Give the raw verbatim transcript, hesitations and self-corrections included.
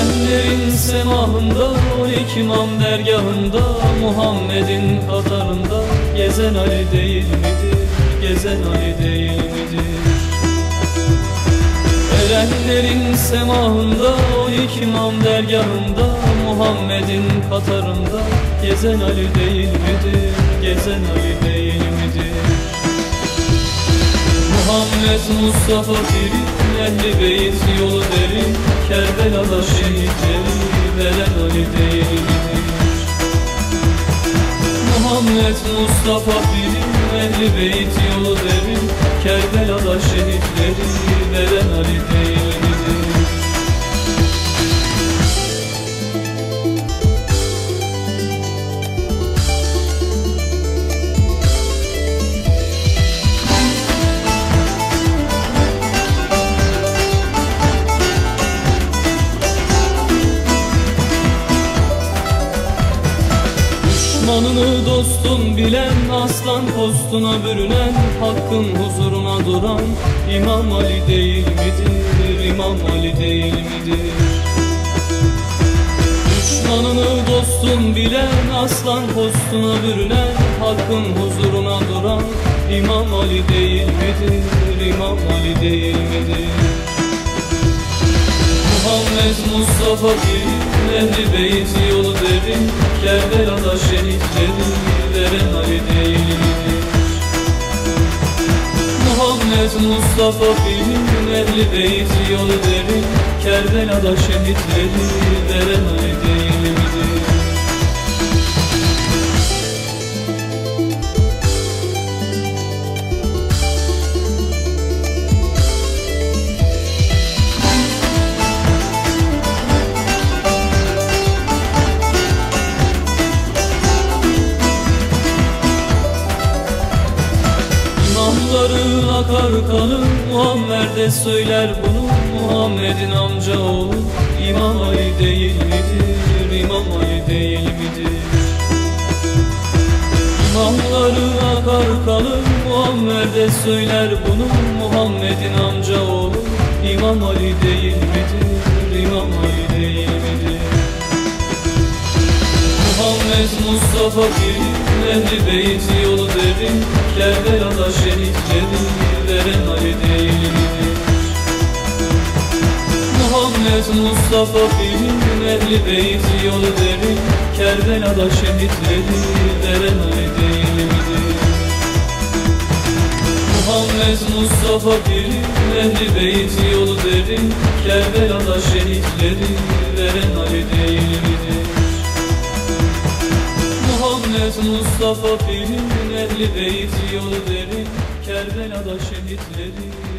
Erenlerin semahında, on iki imam dergahında, Muhammed'in katarında gezen Ali değil midir, gezen Ali değil midir? Erenlerin semahında, on iki imam dergahında, Muhammed'in katarında gezen Ali değil midir, gezen Ali değil midir? Muhammed Mustafa Piri, Ehl-i Beyt yolu derin, Kerbela'da şehitleri veren Ali değil midir? Muhammed Mustafa Piri, Ehl-i Beyt yolu derin, Kerbela'da şehitleri veren Ali değil midir? Düşmanını dostun bilen, aslan postuna bürünen, hakkın huzuruna duran İmam Ali değil midir, İmam Ali değil midir? Düşmanını dostun bilen, aslan postuna bürünen, hakkın huzuruna duran İmam Ali değil midir, İmam Ali değil midir? Muhammed Mustafa Piri, Ehl-i Beyt yolu derin, Kerbela'da şehitleri veren Ali değil midir? Muhammed Mustafa Piri, Ehl-i Beyt yolu derin, Kerbela'da şehitleri veren Ali değil midir? İmamların akar kanı, Muhammed'e söyler bunu, Muhammed'in amca oğlu İmam Ali değil midir, İmam Ali değil midir? İmamların akar kanı, Muhammed'e söyler bunu, Muhammed'in amca oğlu İmam Ali değil midir, İmam Ali değil midir? Muhammed Mustafa Piri, Ehl-i Beyt yolu derin, Kerbela'da şehitleri veren Ali değil midir? Muhammed Mustafa Piri, Ehl-i Beyt yolu derin, Kerbela'da şehitleri veren Ali değil midir? Muhammed Mustafa Piri, Ehl-i Beyt yolu derin, Kerbela'da şehitleri veren Ali değil midir? Muhammed Mustafa Piri, Ehl-i Beyt yolu derin, Kerbela'da şehitleri